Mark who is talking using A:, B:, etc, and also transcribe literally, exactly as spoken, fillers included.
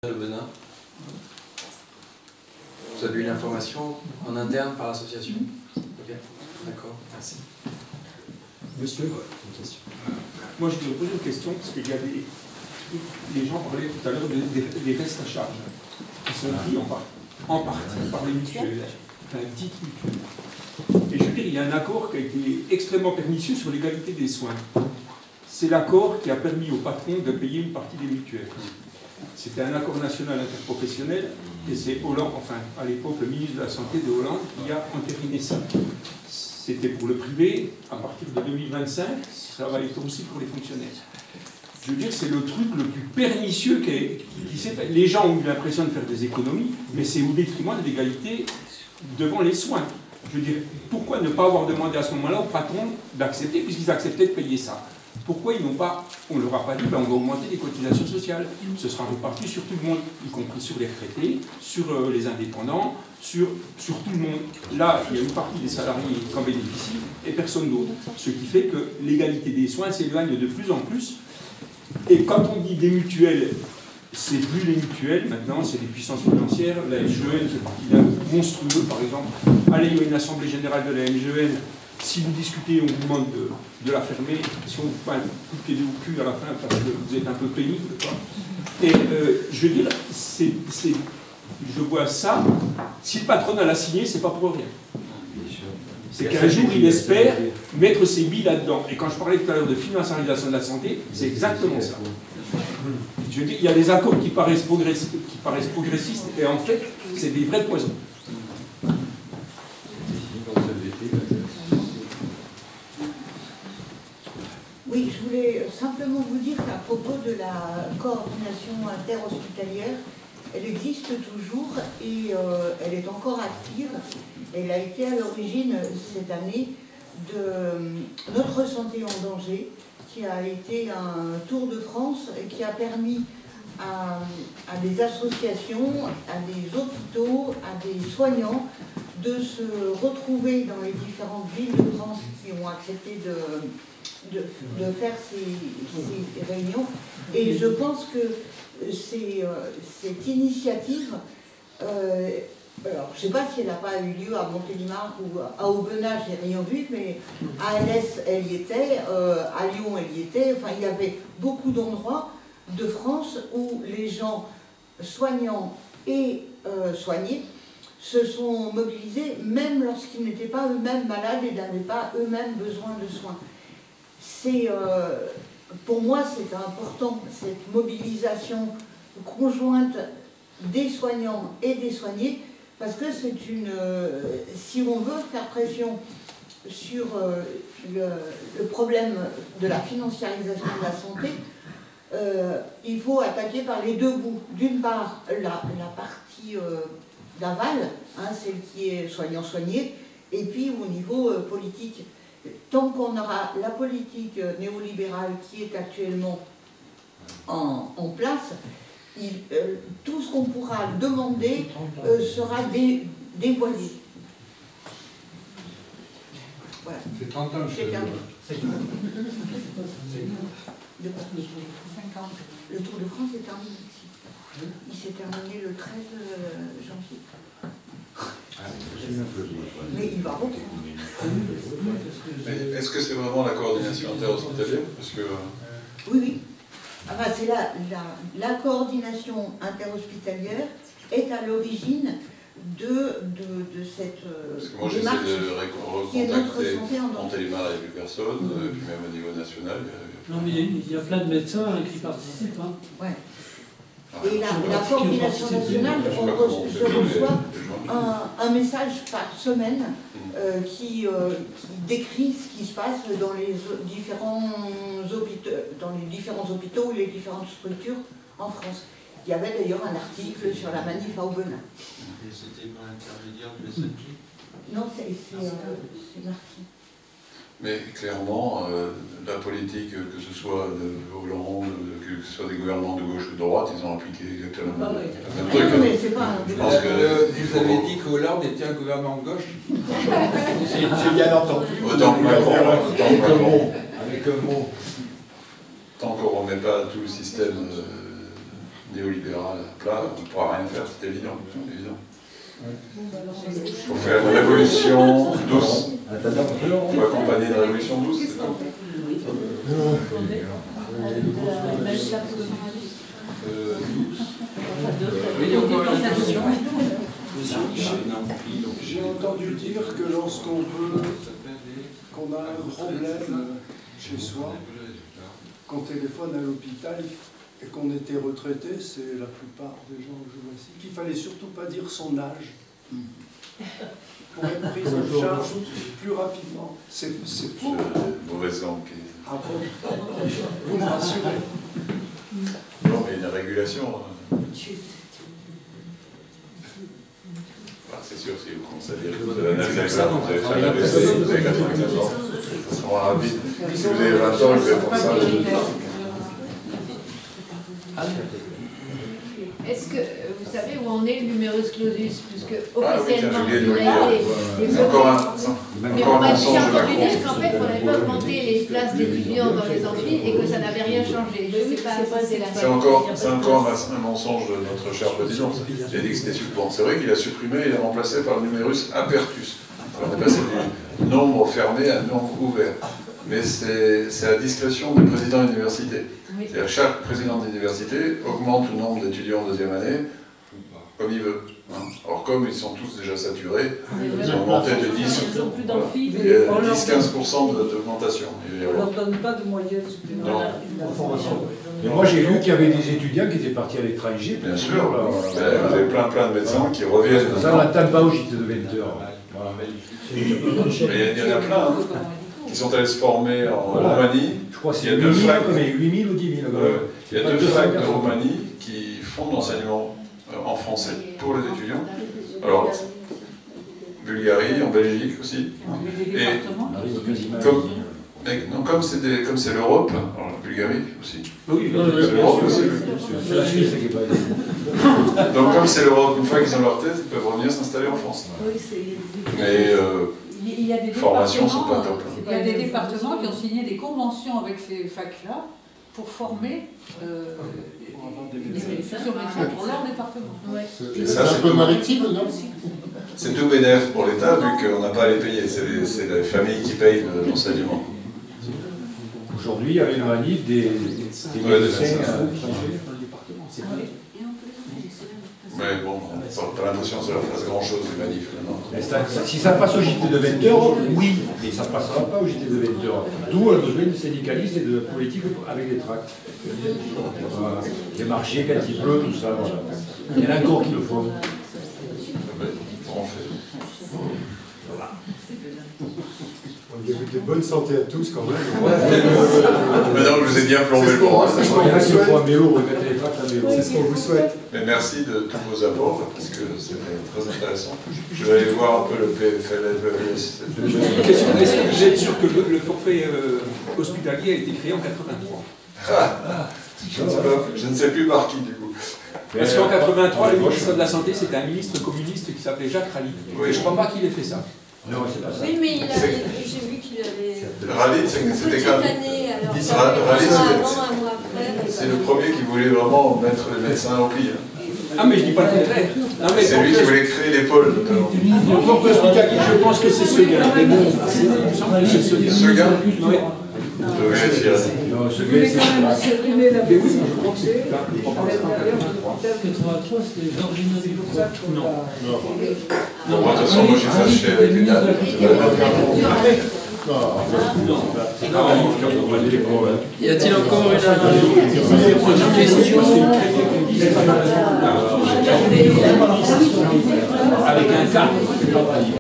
A: Le Benin. Vous avez eu l'information en interne par l'association? Ok, d'accord, merci.
B: Monsieur, une question. Moi, je voudrais poser une question, parce qu'il y a des... Les gens parlaient tout à l'heure des, des, des restes à charge, qui sont pris en, part, en partie par les mutuelles, enfin, dites mutuelles. Et je veux dire, il y a un accord qui a été extrêmement pernicieux sur l'égalité des soins. C'est l'accord qui a permis aux patrons de payer une partie des mutuelles. C'était un accord national interprofessionnel, et c'est Hollande, enfin, à l'époque, le ministre de la Santé de Hollande, qui a entériné ça. C'était pour le privé, à partir de deux mille vingt-cinq, ça va être aussi pour les fonctionnaires. Je veux dire, c'est le truc le plus pernicieux qui, est, qui, qui s'est fait. Les gens ont eu l'impression de faire des économies, mais c'est au détriment de l'égalité devant les soins. Je veux dire, pourquoi ne pas avoir demandé à ce moment-là aux patrons d'accepter, puisqu'ils acceptaient de payer ça? Pourquoi ils n'ont pas, on ne leur a pas dit, ben on va augmenter les cotisations sociales. Ce sera réparti sur tout le monde, y compris sur les retraités, sur euh, les indépendants, sur, sur tout le monde. Là, il y a une partie des salariés qui en bénéficient et personne d'autre. Ce qui fait que l'égalité des soins s'éloigne de plus en plus. Et quand on dit des mutuelles, c'est plus les mutuelles, maintenant, c'est des puissances financières. La M G E N fait partie d'un groupe monstrueux, par exemple. Allez, il y a une assemblée générale de la M G E N. Si vous discutez, on vous demande de, de la fermer. Si on vous fait un coup de pied au cul à la fin, parce que vous êtes un peu pénible, quoi. Et euh, je veux dire, c'est, c'est, je vois ça. Si le patronat l'a signé, c'est pas pour rien. C'est qu'un jour, il espère mettre ses billes là-dedans. Et quand je parlais tout à l'heure de financiarisation de la santé, c'est exactement ça. Je veux dire, il y a des accords qui paraissent, progressistes, qui paraissent progressistes, et en fait, c'est des vrais poisons.
C: Oui, je voulais simplement vous dire qu'à propos de la coordination interhospitalière, elle existe toujours et euh, elle est encore active. Elle a été à l'origine cette année de Notre Santé en Danger, qui a été un tour de France et qui a permis à, à des associations, à des hôpitaux, à des soignants de se retrouver dans les différentes villes de France qui ont accepté de... De, de faire ces, ces réunions. Et je pense que c'est, euh, cette initiative, euh, alors je ne sais pas si elle n'a pas eu lieu à Montélimar ou à Aubenas, je n'ai rien vu, mais à Alès, elle y était, euh, à Lyon, elle y était, enfin il y avait beaucoup d'endroits de France où les gens soignants et euh, soignés se sont mobilisés, même lorsqu'ils n'étaient pas eux-mêmes malades et n'avaient pas eux-mêmes besoin de soins. C'est, euh, pour moi, c'est important, cette mobilisation conjointe des soignants et des soignés, parce que c'est une... Euh, si on veut faire pression sur euh, le, le problème de la financiarisation de la santé, euh, il faut attaquer par les deux bouts. D'une part, la, la partie euh, d'aval, hein, celle qui est soignant-soigné, et puis au niveau euh, politique. Tant qu'on aura la politique néolibérale qui est actuellement en, en place, il, euh, tout ce qu'on pourra demander euh, sera dé, dévoilé. Voilà.
D: C'est trente ans,
C: c'est terminé.
D: C'est
C: Le Tour de France est terminé ici. Il s'est terminé le treize janvier. Mais il va reprendre.
E: Mais est-ce que c'est vraiment la coordination interhospitalière? Parce que...
C: Oui, oui. Enfin, c'est la, la, la coordination interhospitalière est à l'origine de, de, de cette
E: Parce que moi j'essaie de recontacter Montélimar, il n'y a plus personne, mmh. puis même au niveau national. Il y a...
F: Non, mais il y a plein de médecins qui participent. Hein.
C: Ouais. Et la, la coordination nationale, on re, je reçois un, un message par semaine euh, qui, euh, qui décrit ce qui se passe dans les différents hôpitaux, dans les différents hôpitaux ou les différentes structures en France. Il y avait d'ailleurs un article sur la manif à Aubenas.
D: Et c'était par l'intermédiaire du S N J?
C: Non, c'est euh, Marty.
E: Mais clairement, euh, la politique, que ce soit de Hollande, que ce soit des gouvernements de gauche ou de droite, ils ont appliqué exactement
C: ah,
E: le
C: oui.
E: même truc.
C: Non, mais c'est pas
E: Je pense que
D: euh, vous avez dit que Hollande était un gouvernement de gauche?
B: J'ai bien entendu.
E: Autant que Macron, autant que Macron.
B: Avec un mot.
E: Tant qu'on ne remet pas tout le système euh, néolibéral plat, on ne pourra rien faire, c'est évident. évident. Il faut faire une révolution douce. Il faut accompagner une révolution douce. Euh,
A: Oui, il y a encore une question.
G: J'ai entendu dire que lorsqu'on veut, qu'on a un problème chez soi, qu'on téléphone à l'hôpital et qu'on était retraité, c'est la plupart des gens que je vois ici, qu'il fallait surtout pas dire son âge pour être pris en charge plus rapidement. C'est faux.
E: Mauvaise langue.
G: Ah bon? Vous me rassurez.
E: Non, mais il y a une régulation. Bah, c'est sûr, si vous commencez à dire que vous avez un Alzheimer, vous avez fait un A V C, vous avez quatre-vingt-quinze ans, ça sera rapide. Si vous avez vingt ans, je vais pour ça.
H: Est-ce que vous savez où en est le numerus clausus, puisque
E: Ah oui, tiens,
H: officiellement
E: j'ai oublié de
H: il
E: le
H: a
E: dire.
H: été
E: C'est encore un,
H: mais
E: encore
H: on
E: un
H: m'a
E: mensonge
H: déjà
E: de la
H: entendu dire
E: cour.
H: qu'en fait on n'avait pas augmenté les places d'étudiants dans les amphis et que ça n'avait rien changé. Je ne sais pas si c'est la
E: C'est encore, c'est encore un, un mensonge de notre cher président. Il a dit que c'était supprimé. C'est vrai qu'il a supprimé et il a remplacé par le numerus apertus. On est passé du nombre fermé à nombre ouvert. Mais c'est à la discrétion du président d'université. C'est-à-dire chaque président d'université augmente le nombre d'étudiants en deuxième année comme il veut. Hein. Or, comme ils sont tous déjà saturés, ils ont augmenté de dix, dix à quinze pour cent d'augmentation.
I: On ne leur donne pas de moyens supplémentaires.
J: Mais moi j'ai lu qu'il y avait des étudiants qui étaient partis à l'étranger.
E: Bien sûr, là, vous avez plein plein de médecins qui reviennent.
J: Ça, on n'attend pas au gîte de vingt heures.
E: Mais il y en a plein hein, qui sont allés se former en voilà. Roumanie.
J: Je crois que c'est
E: huit
J: mille ou dix mille.
E: Euh, il y a deux facs de Roumanie qui font de l'enseignement en français pour les étudiants. Alors, Bulgarie, en Belgique aussi. Et comme, non, comme c'est l'Europe, alors la Bulgarie aussi.
B: Oui,
E: c'est l'Europe aussi.
J: C'est la Suisse qui est pas.
E: Donc comme c'est l'Europe, une fois qu'ils ont leur tête, ils peuvent revenir s'installer en France. Mais euh,
I: il y a des
E: formations sont pas top.
I: Il y a des départements qui ont signé des conventions avec ces facs-là pour former euh, des futurs médecins pour leur département. Ouais.
E: C'est un peu maritime, non? C'est tout bénéf pour l'État vu qu'on n'a pas à les payer. C'est les, les familles qui payent l'enseignement.
J: Aujourd'hui, il y avait une manif des, des
E: ouais,
J: médecins.
E: Mais bon, on n'a pas l'impression que ça leur fasse grand chose, les manifs.
J: Si ça passe au J T de vingt heures, oui, mais ça ne passera pas au J T de vingt heures. D'où le besoin de syndicalistes et de politique avec les tracts. Voilà. Les marchés, quand il pleut, tout ça. Voilà. Il y en a encore qui le font.
E: On fait.
G: De bonne santé à tous quand même.
E: Maintenant que je vous ai bien plombé le bras.
J: C'est ce
G: qu'on vous souhaite.
E: Mais merci de tous vos apports, parce que c'était très intéressant. Je vais aller voir un peu le P F L S.
B: Est-ce que vous êtes sûr que le, le forfait euh, hospitalier a été créé en quatre-vingt-trois?
E: Ah, je, ne sais pas, je ne sais plus par qui du coup.
B: Parce qu'en quatre-vingt-trois, le ministre de la Santé, c'était un ministre communiste qui s'appelait Jacques Rally.
E: Oui.
B: Et je ne crois pas qu'il ait fait ça.
J: Non, c'est pas ça.
H: Oui, mais j'ai vu qu'il avait.
E: Rally, c'était quand même. C'est le premier qui voulait vraiment mettre les médecins au pli.
B: Ah, mais je dis pas le contraire.
E: C'est lui qui voulait créer les pôles.
B: Le forfait hospitalier, je pense que c'est ce gars.
E: Ce gars
B: Oui.
E: Je vais vérifier.
J: Non, ce gars, c'est
I: supprimer la
B: Mais oui, je crois que c'est.
F: quatre-vingt-trois, c'était Georgina Dupont.
B: Non.
E: Bon, moi, de toute façon, moi, j'ai fâché avec les dates.
A: Y a-t-il encore une, une question?